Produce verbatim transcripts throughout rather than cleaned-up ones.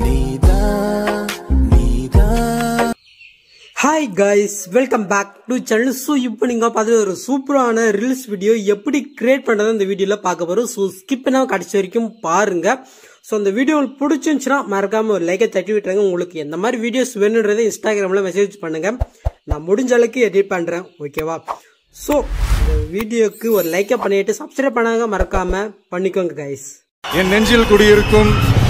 Hi guys, welcome back to channel. So இப்போ நீங்க பார்த்து ஒரு சூப்பரான ரீல்ஸ் வீடியோ எப்படி கிரியேட் பண்றது இந்த வீடியோல பார்க்க போறோம். சோ ஸ்கிப் பண்ணாம கடைசி வரைக்கும் பாருங்க. சோ இந்த வீடியோ உங்களுக்கு பிடிச்சிருந்துச்சுனா மறக்காம ஒரு லைக்கை தட்டி விட்டுருங்க. உங்களுக்கு எந்த மாதிரி வீடியோஸ் வேணும்ன்றதை இன்ஸ்டாகிராம்ல மெசேஜ் பண்ணுங்க. நான் முடிஞ்ச அளவுக்கு எடிட் பண்றேன், ஓகேவா? சோ இந்த வீடியோக்கு ஒரு லைக்கை பண்ணிட்டு சப்ஸ்கிரைப் பண்ணாங்க மறக்காம பண்ணிக்கோங்க guys. என் நெஞ்சில் குடியிருக்கும்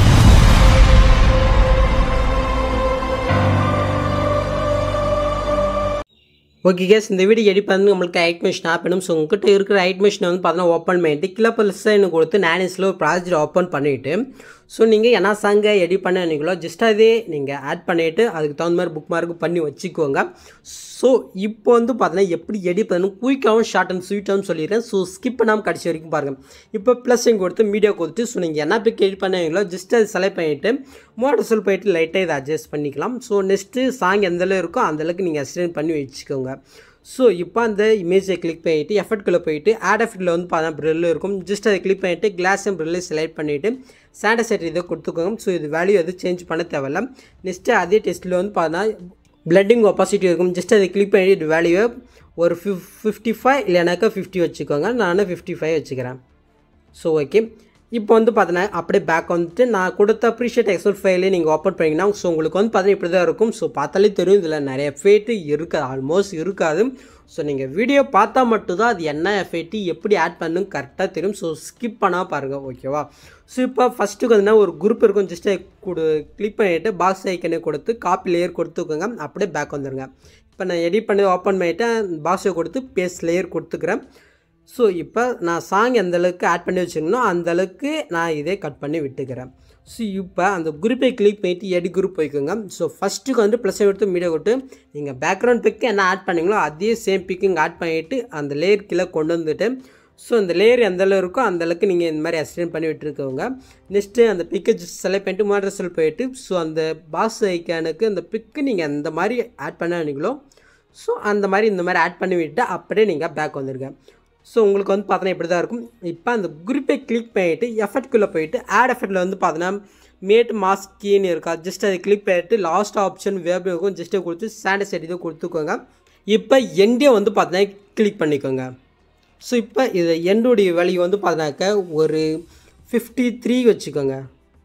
ஓகே கேஸ், இந்த வீடியோ எடிட் பண்ணி நம்மளுக்கு ஐட்மிஷன் ஆப்பணும். ஸோ உங்ககிட்ட இருக்கிற ஐட்மிஷனை வந்து பார்த்தீங்கன்னா ஓப்பன் பண்ணிட்டு கீழே ப்ளஸ்ன்னு கொடுத்து நானிஸில் ஒரு ப்ராஜெக்ட் ஓப்பன் பண்ணிவிட்டு ஸோ நீங்கள் என்ன சாங்கை எடிட் பண்ண நினைங்களோ ஜஸ்ட் அதே நீங்கள் ஆட் பண்ணிவிட்டு அதுக்கு தகுந்த மாதிரி புக் மார்க் பண்ணி வச்சுக்கோங்க. ஸோ இப்போ வந்து பார்த்தீங்கன்னா எப்படி எடிட் பண்ணணும் குயிக்காகவும் ஷார்ட் அண்ட் ஸ்வீட்டாகவும் சொல்லிடுறேன். ஸோ ஸ்கிப் பண்ணாமல் கடைசி வரைக்கும் பாருங்கள். இப்போ ப்ளஸ்ஸையும் கொடுத்து மீடியா கொடுத்து ஸோ நீங்கள் என்ன பிக் எடிட் பண்ணுவீங்களோ ஜஸ்ட் அது செலக்ட் பண்ணிவிட்டு மோட்டர்ஸில் போயிட்டு லைட்டாக இதை அட்ஜஸ்ட் பண்ணிக்கலாம். ஸோ நெக்ஸ்ட்டு சாங் எந்தளவு இருக்கோ அந்தளவுக்கு நீங்கள் அசிஸ்டன்ட் பண்ணி வச்சுக்கோங்க. ஸோ இப்போ அந்த இமேஜை கிளிக் பண்ணிவிட்டு எஃபர்ட்குள்ளே போயிட்டு ஆட் எஃபெக்ட்டில் வந்து பார்த்தா ப்ரில் இருக்கும். ஜஸ்ட் அதை கிளிக் பண்ணிவிட்டு கிளாஸ் அண்ட் ப்ரில்லை செலக்ட் பண்ணிவிட்டு சாண்டசைட் இதை கொடுத்துக்கோங்க. ஸோ இது வேல்யூ எதுவும் சேஞ்ச் பண்ண தேவையில்ல. நெக்ஸ்ட்டு அதே டெஸ்ட்டில் வந்து பார்த்தா பிளட்டிங் ஒப்பாசிட்டி இருக்கும். ஜஸ்ட் அதை கிளிக் பண்ணிவிட்டு இது வேல்யூவை ஒரு ஃபிஃப் ஃபிஃப்டி ஃபைவ் இல்லைனாக்கா ஃபிஃப்டி வச்சுக்கோங்க. நான் ஃபிஃப்டி ஃபைவ் வச்சுக்கிறேன். ஸோ ஓகே, இப்போ வந்து பார்த்தீங்கன்னா அப்படியே பேக் வந்துட்டு நான் கொடுத்த ப்ரீஷியேட் எக்ஸல் ஃபைலே நீங்கள் ஓப்பன் பண்ணிங்கன்னா ஸோ உங்களுக்கு வந்து பார்த்தீங்கன்னா இப்படி தான் இருக்கும். ஸோ பார்த்தாலே தெரியும் இதில் நிறைய எஃபெக்ட் இருக்காது, ஆல்மோஸ்ட் இருக்காது. ஸோ நீங்கள் வீடியோ பார்த்தா மட்டும்தான் அது என்ன எஃபெக்ட் எப்படி ஆட் பண்ணணும் கரெக்டாக தெரியும். ஸோ ஸ்கிப் பண்ணால் பாருங்கள், ஓகேவா? ஸோ இப்போ ஃபஸ்ட்டுக்கு வந்து ஒரு குரூப் இருக்கும். ஜஸ்ட் கொடு கிளிக் பண்ணிவிட்டு பாக்ஸ் ஐக்கனே கொடுத்து காப்பி லேயர் கொடுத்துக்கோங்க. அப்படியே பேக் வந்துடுங்க. இப்போ நான் எடிட் பண்ணி ஓப்பன் பண்ணிவிட்டு பாக்ஸை கொடுத்து பேஸ்ட் லேயர் கொடுத்துக்கிறேன். ஸோ இப்போ நான் சாங் எந்தளவுக்கு ஆட் பண்ணி வச்சுருக்கணும் அந்தளவுக்கு நான் இதே கட் பண்ணி விட்டுக்கிறேன். ஸோ இப்போ அந்த குரூப்பை கிளிக் பண்ணிவிட்டு எடி குரூப் போய்க்கோங்க. ஸோ ஃபஸ்ட்டுக்கு வந்து ப்ளஸ் எடுத்து மீடியா கொடுத்து நீங்கள் பேக்ரவுண்ட் பிக்கு என்ன ஆட் பண்ணிங்களோ அதே சேம் பிக்கிங் ஆட் பண்ணிவிட்டு அந்த லேயர் கீழே கொண்டு வந்துட்டு ஸோ அந்த லேயர் எந்தளவு இருக்கோ அந்தளவுக்கு நீங்கள் இந்த மாதிரி அசிஸ்டன்ட் பண்ணி விட்டுருக்கோங்க. நெக்ஸ்ட்டு அந்த பிக்கை செலக்ட் பண்ணிட்டு மாட்ரஸில் போயிட்டு ஸோ அந்த பாஸ் ஐக்கானுக்கு அந்த பிக்கு நீங்கள் அந்த மாதிரி ஆட் பண்ண நினைங்களோ ஸோ அந்த மாதிரி இந்த மாதிரி ஆட் பண்ணி விட்டு அப்படியே நீங்கள் பேக் வந்துருங்க. ஸோ உங்களுக்கு வந்து பார்த்தோன்னா இப்படி தான் இருக்கும். இப்போ அந்த குரூப்பை கிளிக் பண்ணிவிட்டு எஃபெக்ட்குள்ளே போயிட்டு ஆட் எஃபெக்ட்டில் வந்து பார்த்தோன்னா மேட் மாஸ்க் கீன்னு இருக்கா ஜஸ்ட் அதை கிளிக் பண்ணிவிட்டு லாஸ்ட் ஆப்ஷன் வேப் இருக்கும் ஜஸ்ட்டு கொடுத்து சாண்டசைட் இதை கொடுத்துக்கோங்க. இப்போ எண்டே வந்து பார்த்தோன்னா கிளிக் பண்ணிக்கோங்க. ஸோ இப்போ இது எண்டுடைய வேல்யூ வந்து பார்த்தோன்னாக்க ஒரு ஃபிஃப்டி த்ரீ வச்சுக்கோங்க.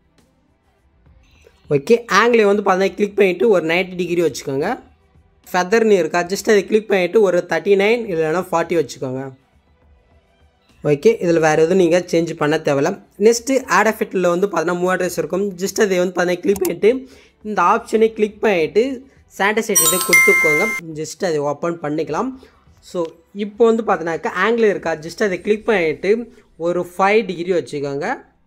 ஓகே, ஆங்கிளை வந்து பார்த்தோன்னா கிளிக் பண்ணிவிட்டு ஒரு நைன்ட்டி டிகிரி வச்சுக்கோங்க. ஃபெதர்னு இருக்கா ஜஸ்ட் அதை கிளிக் பண்ணிவிட்டு ஒரு தேர்ட்டி நைன் இல்லைனா ஃபார்ட்டி வச்சுக்கோங்க. ஓகே, இதில் வேறு எதுவும் நீங்கள் சேஞ்ச் பண்ண தேவையில்ல. நெக்ஸ்ட்டு ஆட் எஃபெக்ட்டில் வந்து பார்த்தீங்கன்னா மூவாட்ரஸ் இருக்கும். ஜஸ்ட் அதை வந்து பார்த்தீங்கன்னா கிளிக் பண்ணிவிட்டு இந்த ஆப்ஷனை கிளிக் பண்ணிவிட்டு சாண்டசைட் இதை கொடுத்துக்கோங்க. ஜஸ்ட் அதை ஓப்பன் பண்ணிக்கலாம். ஸோ இப்போ வந்து பார்த்தீங்கன்னாக்கா ஆங்கிள் இருக்கா ஜஸ்ட் அதை கிளிக் பண்ணிவிட்டு ஒரு ஃபைவ் டிகிரி வச்சுக்கோங்க.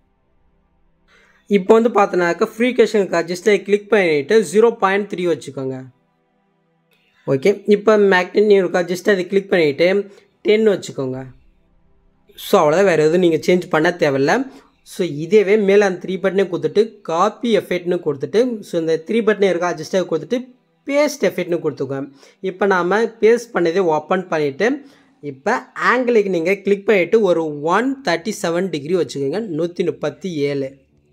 இப்போ வந்து பார்த்தீங்கன்னாக்கா ஃப்ரீகேஷன் இருக்கா ஜஸ்ட் அதை கிளிக் பண்ணிவிட்டு ஜீரோ பாயிண்ட் த்ரீ வச்சுக்கோங்க. ஓகே, இப்போ மேக்னெட் இருக்கா ஜஸ்ட் அதை கிளிக் பண்ணிவிட்டு டென் வச்சுக்கோங்க. ஸோ அவ்வளோதான், வேறு எதுவும் நீங்கள் சேஞ்ச் பண்ண தேவையில்ல. ஸோ இதேவே மேலே அந்த த்ரீ பட்டனே கொடுத்துட்டு காப்பி எஃபெக்ட்னு கொடுத்துட்டு ஸோ இந்த த்ரீ பட்டனே இருக்கா ஜஸ்ட் அதை கொடுத்துட்டு பேஸ்ட் எஃபெக்ட்னு கொடுத்துக்கோங்க. இப்போ நாம் பேஸ்ட் பண்ணதே ஓப்பன் பண்ணிவிட்டு இப்போ ஆங்கிளுக்கு நீங்கள் கிளிக் பண்ணிவிட்டு ஒரு ஒன் தேர்ட்டி செவன் டிகிரி வச்சுக்கோங்க, நூற்றி முப்பத்தி ஏழு.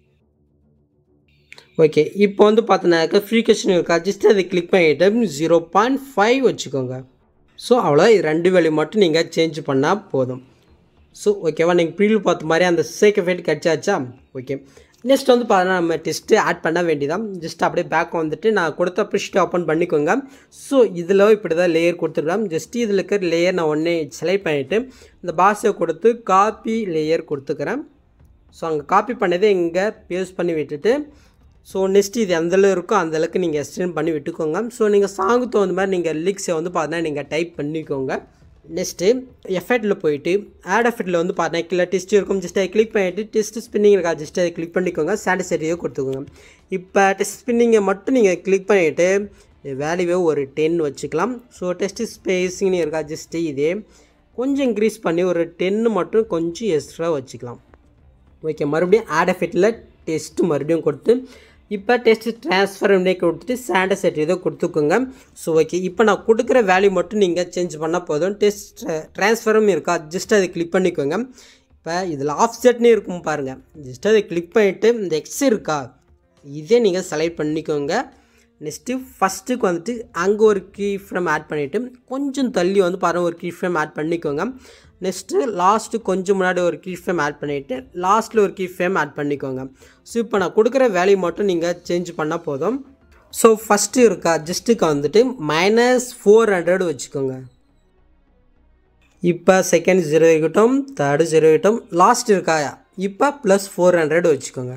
ஓகே, இப்போ வந்து பார்த்தோன்னாக்கா ஃப்ரீகேஷன் இருக்கா ஜஸ்ட் அதை கிளிக் பண்ணிவிட்டு ஜீரோ பாயிண்ட் ஃபைவ் வச்சுக்கோங்க. ஸோ அவ்வளோதான், இது ரெண்டு வேல்யூ மட்டும் நீங்கள் சேஞ்ச் பண்ணால் போதும். ஸோ ஓகேவா, நீங்கள் ப்ரீவியூ பார்த்த மாதிரி அந்த சேக் எஃபெக்ட் கிடச்சாச்சா? ஓகே, நெக்ஸ்ட் வந்து பார்த்தீங்கன்னா நம்ம டெஸ்ட்டு ஆட் பண்ண வேண்டியதான். ஜஸ்ட் அப்படியே பேக் வந்துட்டு நான் கொடுத்த ப்ரிஷ்ட்டு ஓப்பன் பண்ணிக்கோங்க. ஸோ இதில் இப்படி தான் லேயர் கொடுத்துருக்கேன். ஜஸ்ட்டு இதில் இருக்கிற லேயர் நான் ஒன்றே செலக்ட் பண்ணிவிட்டு இந்த பாக்ஸை கொடுத்து காப்பி லேயர் கொடுத்துக்கிறேன். ஸோ அங்கே காப்பி பண்ணதே இங்கே பேஸ்ட் பண்ணி விட்டுட்டு ஸோ நெக்ஸ்ட்டு இது எந்தளவு இருக்கோ அந்தளவுக்கு நீங்கள் எக்ஸ்டெண்ட் பண்ணி விட்டுக்கோங்க. ஸோ நீங்கள் சாங்குக்கு தகுந்த மாதிரி நீங்கள் லிரிக்ஸை வந்து பார்த்தீங்கன்னா நீங்கள் டைப் பண்ணிக்கோங்க. நெக்ஸ்ட்டு எஃபெக்ட்டில் போயிட்டு ஆட் எஃபெக்ட்டில் வந்து பார்த்தீங்கன்னா கீழே டெஸ்ட் இருக்கும். ஜஸ்ட் அதை கிளிக் பண்ணிவிட்டு டெஸ்ட் ஸ்பின்னிங் இருக்கா ஜஸ்ட் அதை கிளிக் பண்ணிக்கோங்க. சாட்டிஸ்ஃபைடியை கொடுத்துக்கோங்க. இப்போ டெஸ்ட் ஸ்பின்னிங்கை மட்டும் நீங்கள் கிளிக் பண்ணிவிட்டு வேல்யூவே ஒரு டென் வச்சுக்கலாம். ஸோ டெஸ்ட் ஸ்பேஸிங்னு இருக்கா ஜஸ்ட்டு இதே கொஞ்சம் இன்க்ரீஸ் பண்ணி ஒரு டென்னு மட்டும் கொஞ்சம் எக்ஸ்ட்ரா வச்சுக்கலாம். ஓகே, மறுபடியும் ஆட் எஃபெக்ட்டில் டெஸ்ட்டு மறுபடியும் கொடுத்து இப்போ டெஸ்ட் ட்ரான்ஸ்ஃபர் கொடுத்துட்டு சாண்டசைட் இதை கொடுத்துக்கோங்க. ஸோ ஓகே, இப்போ நான் கொடுக்குற வேல்யூ மட்டும் நீங்கள் சேஞ்ச் பண்ணால் போதும். டெஸ்ட் ட்ரான்ஸ்ஃபரும் இருக்கா ஜஸ்ட் அதை கிளிக் பண்ணிக்கோங்க. இப்போ இதில் ஆஃப் செட்னு இருக்கும் பாருங்கள், ஜஸ்ட் அதை கிளிக் பண்ணிவிட்டு இந்த எக்ஸ் இருக்கா இதே நீங்கள் செலக்ட் பண்ணிக்கோங்க. நெக்ஸ்ட்டு ஃபஸ்ட்டுக்கு வந்துட்டு அங்கே ஒரு கீ ஃப்ரேம் ஆட் பண்ணிவிட்டு கொஞ்சம் தள்ளி வந்து பாருங்கள் ஒரு கீ ஃப்ரேம் ஆட் பண்ணிக்கோங்க. நெக்ஸ்ட்டு லாஸ்ட்டு கொஞ்சம் முன்னாடி ஒரு கீ ஃப்ரேம் ஆட் பண்ணிவிட்டு லாஸ்ட்டில் ஒரு கீ ஃப்ரேம் ஆட் பண்ணிக்கோங்க. ஸோ இப்போ நான் கொடுக்குற வேல்யூ மட்டும் நீங்கள் சேஞ்ச் பண்ணால் போதும். ஸோ ஃபஸ்ட்டு இருக்கா ஜஸ்ட்டுக்கு வந்துட்டு மைனஸ் ஃபோர் ஹண்ட்ரட் வச்சுக்கோங்க. இப்போ செகண்ட் ஜீரோ இருக்கட்டும், தேர்டு ஜீரோ இருக்கட்டும், லாஸ்ட் இருக்கா இப்போ ப்ளஸ் ஃபோர் ஹண்ட்ரட் வச்சுக்கோங்க.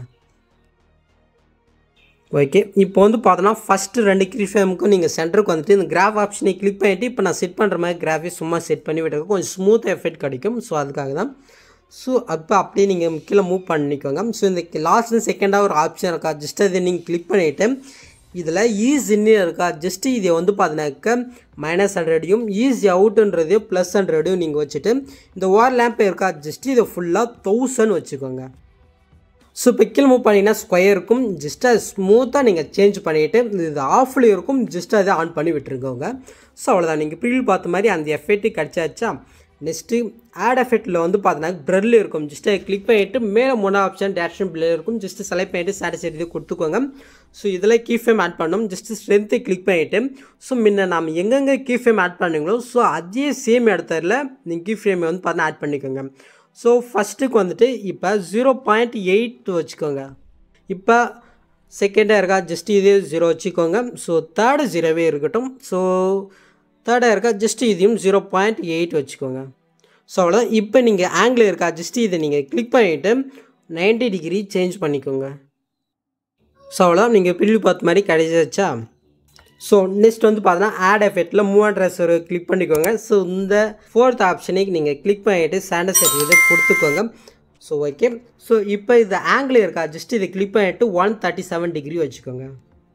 ஓகே, இப்போ வந்து பார்த்தோன்னா ஃபஸ்ட்டு ரெண்டு கீ ஃப்ரேமுக்கும் நீங்கள் சென்டருக்கு வந்துட்டு இந்த கிராஃப் ஆப்ஷனை கிளிக் பண்ணிவிட்டு இப்போ நான் செட் பண்ணுற மாதிரி கிராஃபே சும்மா செட் பண்ணி விட்டுருக்கோம், கொஞ்சம் ஸ்மூத் எஃபெக்ட் கிடைக்கும். ஸோ அதுக்காக தான். ஸோ அப்போ அப்படியே நீங்கள் கீழே மூவ் பண்ணிக்கோங்க. ஸோ இந்த லாஸ்ட்டு செகண்டாக ஒரு ஆப்ஷன் இருக்கா ஜஸ்ட் அதை நீங்கள் கிளிக் பண்ணிவிட்டு இதில் ஈஸ் இன்னும் இருக்கா ஜஸ்ட்டு இதை வந்து பார்த்தீங்கன்னாக்க மைனஸ் ஹண்ட்ரடையும் ஈஸி அவுட்டுன்றதையும் ப்ளஸ் ஹண்ட்ரடையும் நீங்கள் வச்சுட்டு இந்த ஓவர் லேம்ப் இருக்கா ஜஸ்ட்டு இதை ஃபுல்லாக தௌசண்ட் வச்சுக்கோங்க. ஸோ இப்போ கீழே மூவ் பண்ணிங்கன்னா ஸ்கொயர் இருக்கும், ஜஸ்ட் அது ஸ்மூத்தாக நீங்கள் சேஞ்ச் பண்ணிவிட்டு இது ஆஃப்ல இருக்கும், ஜஸ்ட் அதை ஆன் பண்ணி விட்டுருக்கோங்க. ஸோ அவ்வளோதான், நீங்கள் ப்ரீவியூ பார்த்த மாதிரி அந்த எஃபெக்ட்டு கிடச்சாச்சா. நெக்ஸ்ட்டு ஆட் எஃபெக்ட்டில் வந்து பார்த்தீங்கன்னா ப்ரெல் இருக்கும், ஜஸ்ட் அதை கிளிக் பண்ணிவிட்டு மேலே மூணு ஆப்ஷன் டேரக்ஷன் பிளே இருக்கும், ஜஸ்ட்டு செலக்ட் பண்ணிவிட்டு சாட்டிஸ்ஃபை இது கொடுத்துக்கோங்க. ஸோ இதில் கீ ஃப்ரேம் ஆட் பண்ணணும், ஜஸ்ட்டு ஸ்ட்ரென்த்தை கிளிக் பண்ணிவிட்டு ஸோ முன்ன நம்ம எங்கெங்கே கீ ஃப்ரேம் ஆட் பண்ணுங்களோ ஸோ அதே சேம் இடத்துல நீங்கள் கீ ஃப்ரேமை வந்து பார்த்தீங்கன்னா ஆட் பண்ணிக்கோங்க. ஸோ ஃபஸ்ட்டுக்கு வந்துட்டு இப்போ ஜீரோ பாயிண்ட் எயிட் வச்சுக்கோங்க. இப்போ செகண்டாக இருக்கா ஜஸ்ட்டு இதே ஜீரோ வச்சுக்கோங்க. ஸோ தேர்டு ஜீரோவே இருக்கட்டும். ஸோ தேர்டாக இருக்கா ஜஸ்ட்டு இதையும் ஜீரோ பாயிண்ட் எயிட் வச்சுக்கோங்க. ஸோ அவ்வளோதான். இப்போ நீங்கள் ஆங்கிள் இருக்கா ஜஸ்ட்டு இதை நீங்கள் கிளிக் பண்ணிவிட்டு நைன்ட்டி டிகிரி சேஞ்ச் பண்ணிக்கோங்க. ஸோ அவ்வளோதான், நீங்கள் ப்ரிவ்யூ பார்த்த மாதிரி கிடைச்சாச்சா. ஸோ நெக்ஸ்ட் வந்து பார்த்தீங்கன்னா ஆட் எஃபெக்ட்டில் மூவ் ட்ரெஸ் ஒரு கிளிக் பண்ணிக்கோங்க. ஸோ இந்த ஃபோர்த் ஆப்ஷனை நீங்கள் கிளிக் பண்ணிவிட்டு சாண்டர் செட் இதை கொடுத்துக்கோங்க. ஸோ ஓகே, ஸோ இப்போ இது ஆங்கிள் இருக்கா ஜஸ்ட் இதை கிளிக் பண்ணிவிட்டு ஒன் தேர்ட்டி செவன் டிகிரி வச்சுக்கோங்க.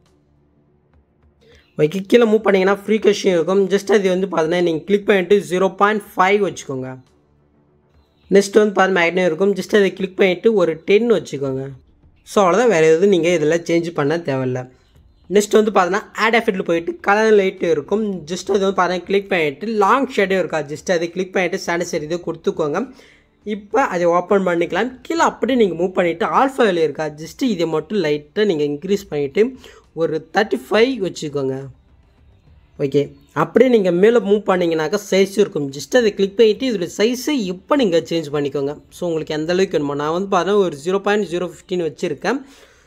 ஓகே, கீழே மூவ் பண்ணிங்கன்னா ஃப்ரீக்வன்சி இருக்கும், ஜஸ்ட் அது வந்து பார்த்தீங்கன்னா நீங்கள் கிளிக் பண்ணிவிட்டு ஜீரோ பாயிண்ட் ஃபைவ் வச்சுக்கோங்க. நெக்ஸ்ட் வந்து பார்த்தீங்கன்னா மேக்னெட் இருக்கும், ஜஸ்ட் அதை கிளிக் பண்ணிவிட்டு ஒரு டென் வச்சுக்கோங்க. ஸோ அவ்வளோதான், வேறு எதுவும் நீங்கள் இதில் சேஞ்ச் பண்ண தேவையில்லை. நெக்ஸ்ட் வந்து பார்த்தீங்கன்னா ஆட் எஃபெக்ட்டில் போயிட்டு கலர் லைட்டு இருக்கும், ஜஸ்ட் அது வந்து பார்த்தீங்கன்னா கிளிக் பண்ணிவிட்டு லாங் ஷேடோ இருக்கா ஜஸ்ட் அதை கிளிக் பண்ணிவிட்டு சாண்டிசைட் இதை கொடுத்துக்கோங்க. இப்போ அதை ஓப்பன் பண்ணிக்கலாம். கீழே அப்படியே நீங்கள் மூவ் பண்ணிவிட்டு ஆல்ஃபா வேல்யூ இருக்கா ஜஸ்ட்டு இதை மட்டும் லைட்டாக நீங்கள் இன்க்ரீஸ் பண்ணிவிட்டு ஒரு தேர்ட்டி ஃபைவ் வச்சுக்கோங்க. ஓகே, அப்படியே நீங்கள் மேலே மூவ் பண்ணிங்கனாக்கா சைஸ் இருக்கும், ஜஸ்ட் அதை கிளிக் பண்ணிவிட்டு இதோட சைஸை இப்போ நீங்கள் சேஞ்ச் பண்ணிக்கோங்க. ஸோ உங்களுக்கு எந்த அளவுக்கு வேணுமோ, நான் வந்து பார்த்தீங்கன்னா ஒரு ஜீரோ பாயிண்ட் ஜீரோ ஃபிஃப்டின் வச்சுருக்கேன்.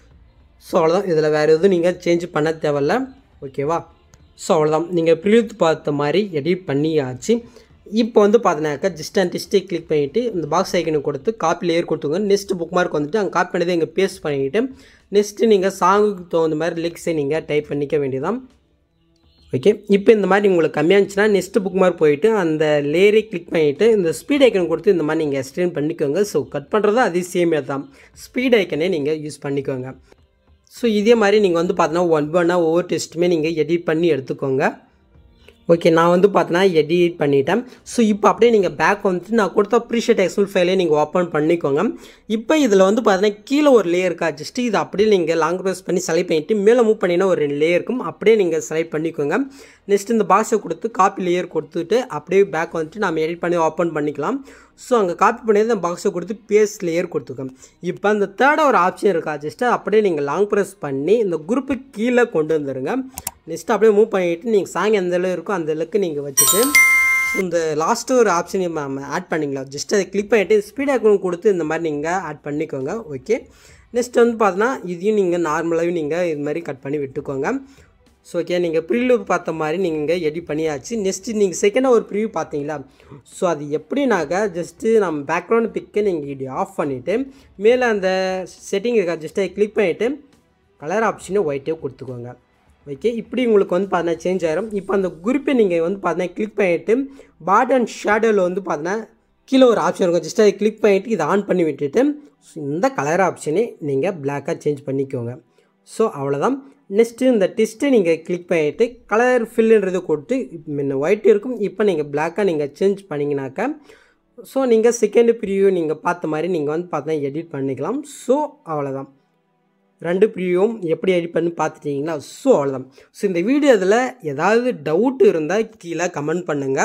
ஸோ அவ்வளோதான், இதில் வேறு எதுவும் நீங்கள் சேஞ்ச் பண்ண தேவையில்ல. ஓகேவா. ஸோ அவ்வளோதான், நீங்கள் ப்ரிவ்யூ பார்த்த மாதிரி எடிட் பண்ணியாச்சு. இப்போ வந்து பார்த்தீங்கன்னாக்கா ஜஸ்ட் அண்ட் டிஸ்ட்டை கிளிக் பண்ணிவிட்டு இந்த பாக்ஸ் ஐக்கனை கொடுத்து காப்பி லேயர் கொடுத்துங்க. நெக்ஸ்ட் புக் மார்க் வந்துட்டு அங்கே காப்பி பண்ணதை இங்கே பேஸ்ட் பண்ணிவிட்டு நெக்ஸ்ட்டு நீங்கள் சாங்குக்கு தகுந்த மாதிரி லிரிக்ஸை நீங்கள் டைப் பண்ணிக்க வேண்டியதான். ஓகே, இப்போ இந்த மாதிரி உங்களுக்கு கம்மியாக இருந்துச்சுன்னா நெக்ஸ்ட்டு புக் மார்க் போயிட்டு அந்த லேயரை கிளிக் பண்ணிவிட்டு இந்த ஸ்பீட் ஐக்கன் கொடுத்து இந்த மாதிரி நீங்கள் எக்ஸ்டெண்ட் பண்ணிக்கோங்க. ஸோ கட் பண்ணுறது அதே சேமே தான், ஸ்பீட் ஐக்கனே நீங்கள் யூஸ் பண்ணிக்கோங்க. ஸோ இதே மாதிரி நீங்கள் வந்து பார்த்தீங்கன்னா ஒன் ஒன்னாக ஒவ்வொரு டெஸ்ட்டுமே நீங்கள் எடிட் பண்ணி எடுத்துக்கோங்க. ஓகே, நான் வந்து பார்த்தீங்கன்னா எடிட் பண்ணிட்டேன். ஸோ இப்போ அப்படியே நீங்கள் பேக் வந்துட்டு நான் கொடுத்த ப்ரீஷேட் எக்ஸல் ஃபைலே நீங்கள் ஓப்பன் பண்ணிக்கோங்க. இப்போ இதில் வந்து பார்த்தீங்கன்னா கீழே ஒரு லேயர் இருக்கா ஜஸ்ட்டு இது அப்படியே நீங்கள் லாங் ப்ரெஸ் பண்ணி செலக்ட் பண்ணிவிட்டு மேலே மூவ் பண்ணிங்கன்னா ஒரு ரெண்டு லேயர் இருக்கும், அப்படியே நீங்கள் செலக்ட் பண்ணிக்கோங்க. நெக்ஸ்ட் இந்த பாக்ஸை கொடுத்து காப்பி லேயர் கொடுத்துட்டு அப்படியே பேக் வந்துட்டு நம்ம எடிட் பண்ணி ஓப்பன் பண்ணிக்கலாம். ஸோ அங்கே காப்பி பண்ணி அந்த பாக்ஸை கொடுத்து பேஸ்ட் லேயர் கொடுத்துக்கோங்க. இப்போ அந்த தேர்டாக ஒரு ஆப்ஷன் இருக்கா ஜஸ்ட்டு அப்படியே நீங்கள் லாங் ப்ரெஸ் பண்ணி இந்த குரூப்பு கீழே கொண்டு வந்துடுங்க. நெக்ஸ்ட்டு அப்படியே மூவ் பண்ணிவிட்டு நீங்கள் சாங் எந்த அளவு இருக்கோ அந்த அளவுக்கு நீங்கள் வச்சுட்டு இந்த லாஸ்ட்டு ஒரு ஆப்ஷன் நம்ம ஆட் பண்ணிக்கலாம். ஜஸ்ட் அதை கிளிக் பண்ணிவிட்டு ஸ்பீட் ஐக்கன் கொடுத்து இந்த மாதிரி நீங்கள் ஆட் பண்ணிக்கோங்க. ஓகே, நெக்ஸ்ட் வந்து பார்த்தீங்கன்னா இதையும் நீங்கள் நார்மலாகவே நீங்கள் இது மாதிரி கட் பண்ணி விட்டுக்கோங்க. ஸோ ஓகே, நீங்கள் ப்ரிவ்யூ பார்த்த மாதிரி நீங்கள் எடிட் பண்ணியாச்சு. நெக்ஸ்ட்டு நீங்கள் செகண்டாக ஒரு ப்ரிவ்யூ பார்த்தீங்களா. ஸோ அது எப்படின்னாக்கா ஜஸ்ட்டு நம்ம பேக்ரவுண்ட் பிக்கை நீங்கள் இப்படி ஆஃப் பண்ணிவிட்டு மேலே அந்த செட்டிங் இருக்கா ஜஸ்ட் அதை கிளிக் பண்ணிவிட்டு கலர் ஆப்ஷனை ஒயிட்டே கொடுத்துக்கோங்க. ஓகே, இப்படி உங்களுக்கு வந்து பார்த்தீங்கன்னா சேஞ்ச் ஆகிடும். இப்போ அந்த குரூப்பை நீங்கள் வந்து பார்த்தீங்கன்னா கிளிக் பண்ணிவிட்டு பாட் அண்ட் ஷேடோவில் வந்து பார்த்தீங்கன்னா கீழே ஒரு ஆப்ஷன் இருக்கும், ஜஸ்ட் அதை கிளிக் பண்ணிவிட்டு இதை ஆன் பண்ணி விட்டுட்டு இந்த கலர் ஆப்ஷனை நீங்கள் பிளாக்காக சேஞ்ச் பண்ணிக்கோங்க. ஸோ அவ்வளோதான். நெக்ஸ்ட்டு இந்த டெஸ்ட்டை நீங்கள் கிளிக் பண்ணிவிட்டு கலர் ஃபில்லுன்றது கொடுத்து முன்ன ஒயிட் இருக்கும், இப்போ நீங்கள் பிளாக்காக நீங்கள் சேஞ்ச் பண்ணிங்கனாக்கா ஸோ நீங்கள் செகண்ட் ப்ரிவ்யூ நீங்கள் பார்த்த மாதிரி நீங்கள் வந்து பார்த்தீங்கன்னா எடிட் பண்ணிக்கலாம். ஸோ அவ்வளோதான், ரெண்டு ப்ரிவ்யூவும் எப்படி எடிட் பண்ணி பார்த்துட்டிங்களா. ஸோ அவ்வளோதான். ஸோ இந்த வீடியோ இதில் ஏதாவது டவுட் இருந்தால் கீழே கமெண்ட் பண்ணுங்கள்.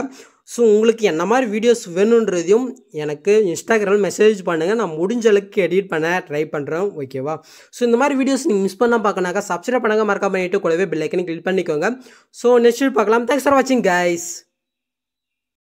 ஸோ உங்களுக்கு என்ன மாதிரி வீடியோஸ் வேணுன்றதையும் எனக்கு இன்ஸ்டாகிராமில் மெசேஜ் பண்ணுங்கள். நான் முடிஞ்ச அளவுக்கு எடிட் பண்ண ட்ரை பண்ணுறேன். ஓகேவா? ஸோ இந்த மாதிரி வீடியோஸ் நீங்கள் மிஸ் பண்ணால் பார்க்கணாக்கா சப்ஸ்கிரைப் பண்ணுங்கள், மறக்காம பண்ணிட்டு கூடவே பெல் ஐக்கனை கிளிக் பண்ணிக்கோங்க. ஸோ நெக்ஸ்ட் பார்க்கலாம். தேங்க்ஸ் ஃபார் வாட்சிங் கைஸ்.